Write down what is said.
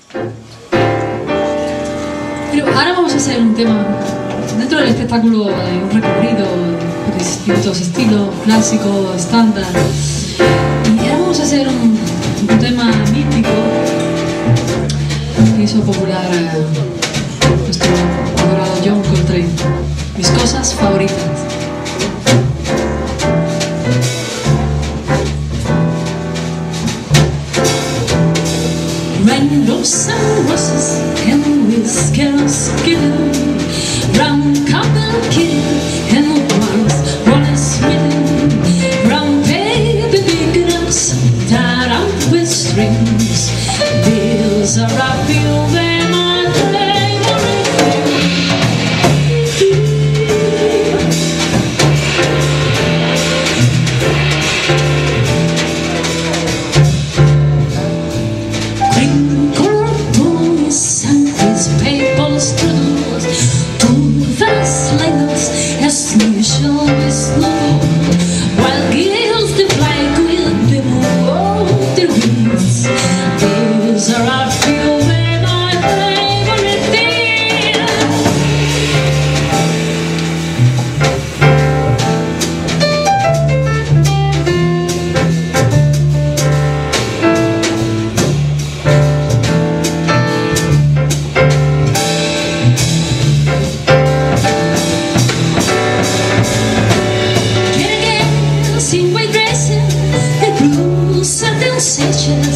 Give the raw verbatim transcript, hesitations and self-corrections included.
Pero ahora vamos a hacer un tema dentro del espectáculo, de un recorrido de distintos estilos, clásico, estándar. Y ahora vamos a hacer un, un tema mítico que hizo popular a nuestro adorado John Coltrane. Mis cosas favoritas. Rainbows and roses and whiskey and skin, brown cotton kid and ones Wallace with brown baby big nuts tied up with strings. These are I feel they're my favorite things. Sensation